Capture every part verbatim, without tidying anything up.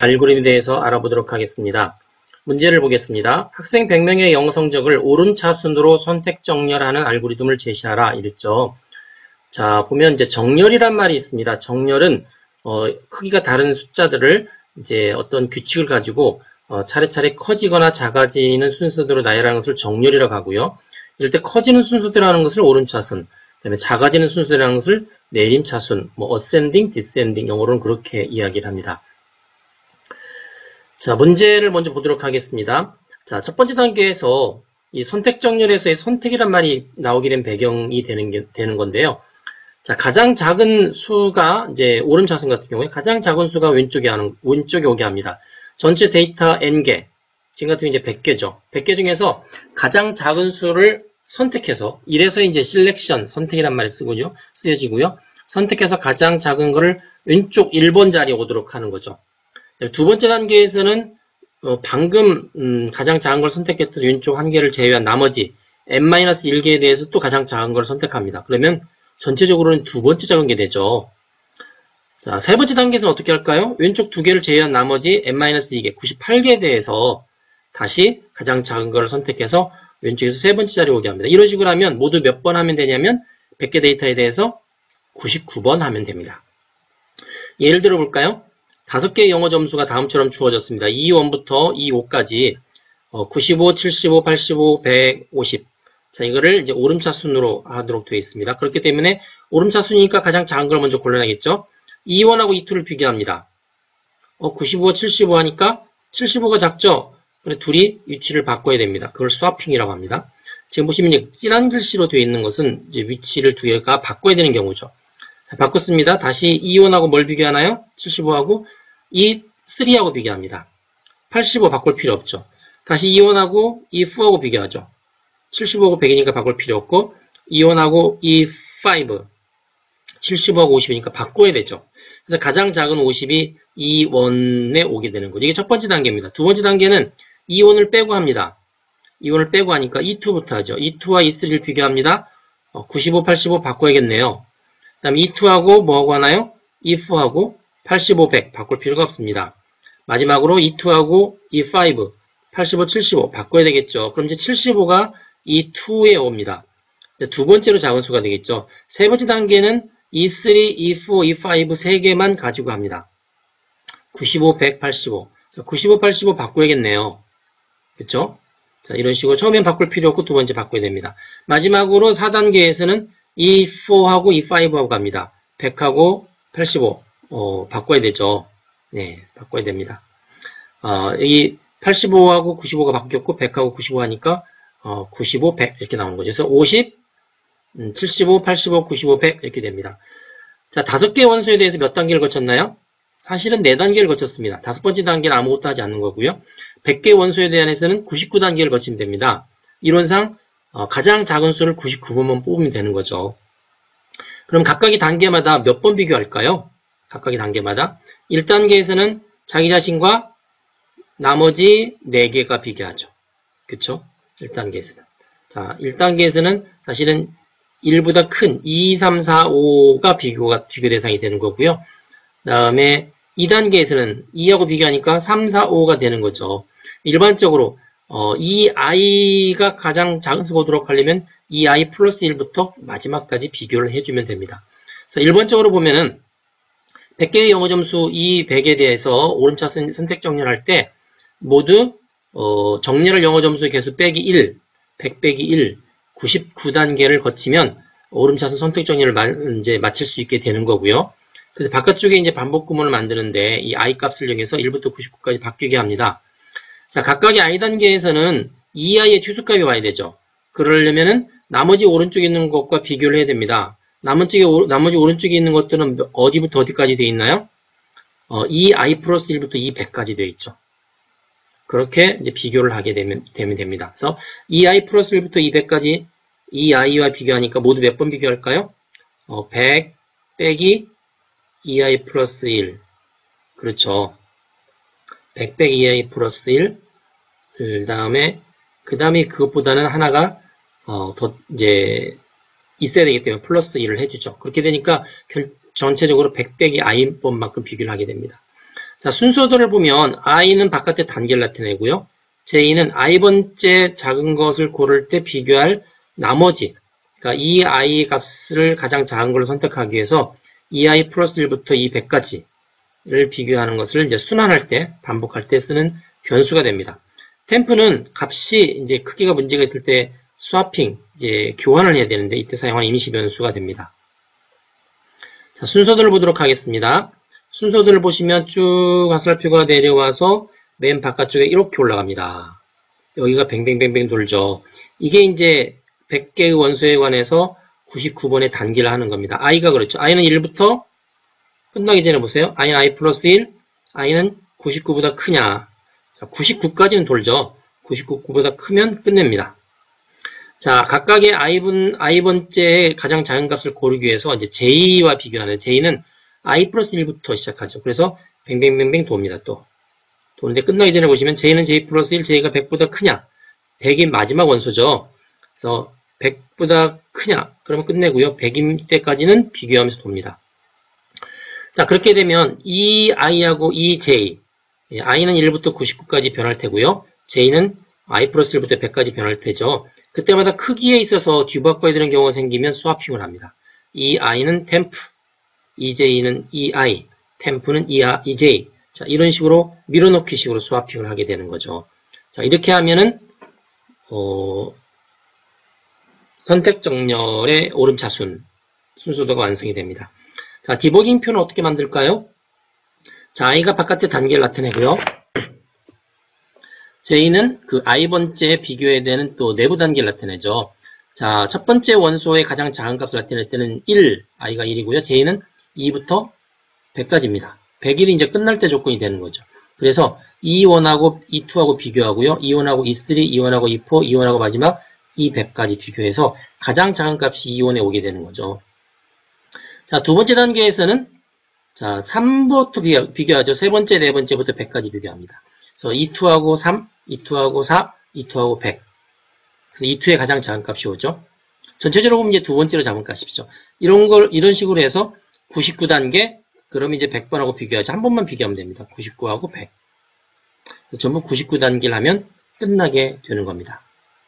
알고리즘에 대해서 알아보도록 하겠습니다. 문제를 보겠습니다. 학생 백 명의 영어 성적을 오름차순으로 선택 정렬하는 알고리즘을 제시하라 이랬죠. 자, 보면 이제 정렬이란 말이 있습니다. 정렬은 어, 크기가 다른 숫자들을 이제 어떤 규칙을 가지고 어, 차례차례 커지거나 작아지는 순서대로 나열하는 것을 정렬이라고 하고요. 이럴 때 커지는 순서대로 하는 것을 오름차순, 그다음에 작아지는 순서대로 하는 것을 내림차순, 뭐 ascending, descending 영어로는 그렇게 이야기를 합니다. 자, 문제를 먼저 보도록 하겠습니다. 자, 첫 번째 단계에서 이 선택 정렬에서의 선택이란 말이 나오게 된 배경이 되는 게, 되는 건데요. 자, 가장 작은 수가 이제 오름차순 같은 경우에 가장 작은 수가 왼쪽에 하는 왼쪽에 오게 합니다. 전체 데이터 n개, 지금 같은 경우 이제 백 개죠. 백 개 중에서 가장 작은 수를 선택해서 이래서 이제 selection 선택이란 말이 쓰고요. 쓰여지고요. 선택해서 가장 작은 거를 왼쪽 일 번 자리에 오도록 하는 거죠. 두 번째 단계에서는 어, 방금 음, 가장 작은 걸 선택했던 왼쪽 한 개를 제외한 나머지 엔 일 개에 대해서 또 가장 작은 걸 선택합니다. 그러면 전체적으로는 두 번째 작은 게 되죠. 자, 세 번째 단계에서는 어떻게 할까요? 왼쪽 두 개를 제외한 나머지 엔 이 개, 구십팔 개에 대해서 다시 가장 작은 걸 선택해서 왼쪽에서 세 번째 자리에 오게 합니다. 이런 식으로 하면 모두 몇 번 하면 되냐면 백 개 데이터에 대해서 구십구 번 하면 됩니다. 예를 들어 볼까요? 다섯 개의 영어 점수가 다음처럼 주어졌습니다. 이 원부터 이 오까지 어, 구십오, 칠십오, 팔십오, 백오십. 자, 이거를 이제 오름차순으로 하도록 되어 있습니다. 그렇기 때문에 오름차순이니까 가장 작은 걸 먼저 골라야겠죠. 이 원하고 이 투를 비교합니다. 어, 구십오, 칠십오 하니까 칠십오가 작죠? 그래 둘이 위치를 바꿔야 됩니다. 그걸 스와핑이라고 합니다. 지금 보시면 진한 글씨로 되어 있는 것은 이제 위치를 두 개가 바꿔야 되는 경우죠. 자, 바꿨습니다. 다시 이 원하고 뭘 비교하나요? 칠십오하고 이 삼하고 비교합니다. 팔십오 바꿀 필요 없죠. 다시 이 원하고 이 사하고 비교하죠. 칠십오하고 백이니까 바꿀 필요 없고 이 원하고 이 오, 칠십오하고 오십이니까 바꿔야 되죠. 그래서 가장 작은 오십이 이 원에 오게 되는 거죠. 이게 첫 번째 단계입니다. 두 번째 단계는 이 원을 빼고 합니다. 이 원을 빼고 하니까 이 투부터 하죠. 이 투와 이 삼을 비교합니다. 어, 구십오, 팔십오 바꿔야겠네요. 그 다음에 이 투하고 뭐하고 하나요? 이 사하고 팔십오, 백 바꿀 필요가 없습니다. 마지막으로 이 투하고 이 오, 팔십오, 칠십오 바꿔야 되겠죠. 그럼 이제 칠십오가 이 투에 옵니다. 두 번째로 작은 수가 되겠죠. 세 번째 단계는 이 삼, 이 사, 이 오 세 개만 가지고 합니다. 구십오, 백, 팔십오. 구십오, 팔십오 바꿔야겠네요. 그렇죠? 자, 이런 식으로 처음엔 바꿀 필요 없고 두 번째 바꿔야 됩니다. 마지막으로 사 단계에서는 이 사하고 이 오하고 갑니다. 백하고 팔십오 어, 바꿔야 되죠. 네, 바꿔야 됩니다. 어, 이 팔십오하고 구십오가 바뀌었고 백하고 구십오 하니까 어, 구십오, 백 이렇게 나오는 거죠. 그래서 오십, 음, 칠십오, 팔십오, 구십오, 백 이렇게 됩니다. 자, 다섯 개의 원소에 대해서 몇 단계를 거쳤나요? 사실은 네 단계를 거쳤습니다. 다섯 번째 단계는 아무것도 하지 않는 거고요. 백 개의 원소에 대해서는 구십구 단계를 거치면 됩니다. 이론상 어, 가장 작은 수를 구십구 번만 뽑으면 되는 거죠. 그럼 각각의 단계마다 몇 번 비교할까요? 각각의 단계마다 일 단계에서는 자기 자신과 나머지 네 개가 비교하죠. 그쵸? 일 단계에서는. 자, 일 단계에서는 사실은 일보다 큰 이, 삼, 사, 오가 비교가, 비교 대상이 되는 거고요. 그 다음에 이 단계에서는 이하고 비교하니까 삼, 사, 오가 되는 거죠. 일반적으로, 어, 이 i가 가장 작은 수가 오도록 하려면 이 i 플러스 일부터 마지막까지 비교를 해주면 됩니다. 그래서 일반적으로 보면은 백 개의 영어 점수 이 백에 대해서 오름차순 선택 정렬할 때 모두 어, 정렬할 영어 점수의 개수 빼기 일, 백 빼기 일, 구십구 단계를 거치면 오름차순 선택 정렬을 마, 이제 마칠 수 있게 되는 거고요. 그래서 바깥쪽에 이제 반복 구문을 만드는데 이 i 값을 이용해서 일부터 구십구까지 바뀌게 합니다. 자, 각각의 i 단계에서는 이 i의 최소값이 와야 되죠. 그러려면은 나머지 오른쪽에 있는 것과 비교를 해야 됩니다. 나머지, 나머지 오른쪽에 있는 것들은 어디부터 어디까지 되어 있나요? 어, 이 i 플러스 일부터 이 백까지 되어 있죠. 그렇게 이제 비교를 하게 되면, 되면 됩니다. 그래서 이 i 플러스 일부터 이 백까지 이 i와 비교하니까 모두 몇 번 비교할까요? 어, 백 빼기 이 i 플러스 일. 그렇죠. 백 빼기 이 i 플러스 일. 그 다음에, 그 다음에 그것보다는 하나가, 어, 더, 이제, 있어야 되기 때문에 플러스 일을 해주죠. 그렇게 되니까 전체적으로 백 빼기 i 번만큼 비교를 하게 됩니다. 자, 순서들을 보면 i는 바깥의 단계를 나타내고요. j는 i번째 작은 것을 고를 때 비교할 나머지, 그러니까 이 i 값을 가장 작은 걸로 선택하기 위해서 이 i 플러스 일부터 이 백까지를 비교하는 것을 이제 순환할 때, 반복할 때 쓰는 변수가 됩니다. 템프는 값이 이제 크기가 문제가 있을 때 스와핑, 이제 교환을 해야 되는데 이때 사용하는 임시 변수가 됩니다. 자, 순서들을 보도록 하겠습니다. 순서들을 보시면 쭉 화살표가 내려와서 맨 바깥쪽에 이렇게 올라갑니다. 여기가 뱅뱅뱅뱅 돌죠. 이게 이제 백 개의 원소에 관해서 구십구 번의 단기를 하는 겁니다. i가 그렇죠. i는 일부터 끝나기 전에 보세요. i는 i 플러스 일, i는 구십구보다 크냐. 자, 구십구까지는 돌죠. 구십구보다 크면 끝냅니다. 자, 각각의 i분, i번째 가장 작은 값을 고르기 위해서 이제 j와 비교하는, j는 i 플러스 일부터 시작하죠. 그래서 뱅뱅뱅뱅 돕니다. 또 도는데 끝나기 전에 보시면 j는 j 플러스 일, j가 백보다 크냐. 백이 마지막 원소죠. 그래서 백보다 크냐. 그러면 끝내고요. 백일 때까지는 비교하면서 돕니다. 자, 그렇게 되면 이 i하고 이 j, i는 일부터 구십구까지 변할 테고요. j는 i 플러스 일부터 백까지 변할 테죠. 그때마다 크기에 있어서 뒤바꿔야 되는 경우가 생기면 스와핑을 합니다. 이 i는 템프, 이 j는 이 i, 템프는 이 j. 자, 이런 식으로 밀어넣기 식으로 스와핑을 하게 되는 거죠. 자, 이렇게 하면은 어, 선택 정렬의 오름차순 순서도가 완성이 됩니다. 자, 디버깅표는 어떻게 만들까요? 자, i가 바깥의 단계를 나타내고요. j는 그 i번째 비교해야 되는 또 내부 단계를 나타내죠. 자, 첫 번째 원소의 가장 작은 값을 나타낼 때는 일, i가 일이고요. j는 이부터 백까지입니다. 백일이 이제 끝날 때 조건이 되는 거죠. 그래서 이 원하고 이 투하고 비교하고요. 이 원하고 이 쓰리, 이 원하고 이 포, 이 원하고 마지막 이 백까지 비교해서 가장 작은 값이 이 원에 오게 되는 거죠. 자, 두 번째 단계에서는 자, 삼부터 비교, 비교하죠. 세 번째, 네 번째부터 백까지 비교합니다. 그래서 이 투하고 삼, 이 투하고 사, 이 투하고 백. 그래서 이 투의 가장 작은 값이 오죠. 전체적으로 보면 이제 두 번째로 작은 값이죠. 이런 걸, 이런 식으로 해서 구십구 단계, 그럼 이제 백 번하고 비교하죠. 한 번만 비교하면 됩니다. 구십구하고 백. 전부 구십구 단계를 하면 끝나게 되는 겁니다.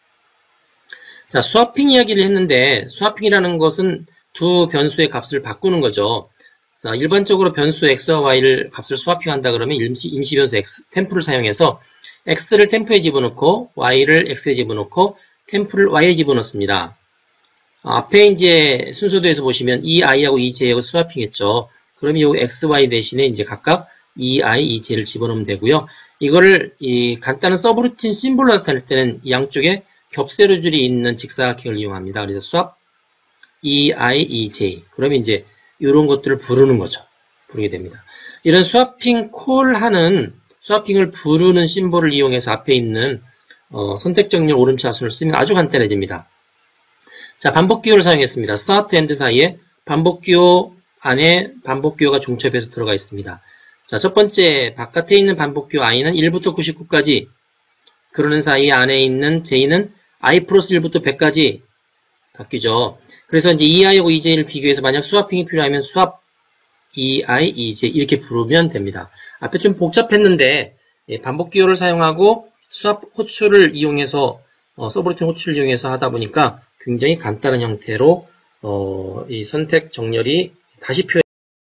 자, 스와핑 이야기를 했는데, 스와핑이라는 것은 두 변수의 값을 바꾸는 거죠. 자, 일반적으로 변수 x와 y를 값을 스와핑한다 그러면 임시, 임시 변수 x, 템프를 사용해서 x를 템프에 집어넣고 y를 x에 집어넣고 템프를 y에 집어넣습니다. 앞에 이제 순서도에서 보시면 이 i하고 이 j하고 스와핑했죠. 그러면 이 x, y 대신에 이제 각각 이 i, 이 j를 집어넣으면 되고요. 이거를 이 간단한 서브루틴 심볼로 나타낼 때는 양쪽에 겹세로 줄이 있는 직사각형을 이용합니다. 그래서 swap 이 i, 이 j. 그러면 이제 이런 것들을 부르는 거죠. 부르게 됩니다. 이런 스와핑 콜하는 스와핑을 부르는 심볼을 이용해서 앞에 있는 어, 선택 정렬 오름차순을 쓰면 아주 간단해집니다. 자, 반복 기호를 사용했습니다. 스타트 엔드 사이에 반복 기호 안에 반복 기호가 중첩해서 들어가 있습니다. 자, 첫 번째 바깥에 있는 반복 기호 i는 일부터 구십구까지, 그러는 사이 안에 있는 j는 i 플러스 일부터 백까지 바뀌죠. 그래서 이제 이 i하고 이 j를 비교해서 만약 스와핑이 필요하면 swap 이 i, 이 j 이렇게 부르면 됩니다. 앞에 좀 복잡했는데 반복 기호를 사용하고 swap 호출을 이용해서 어, 서브루틴 호출을 이용해서 하다 보니까 굉장히 간단한 형태로 어, 이 선택 정렬이 다시 표현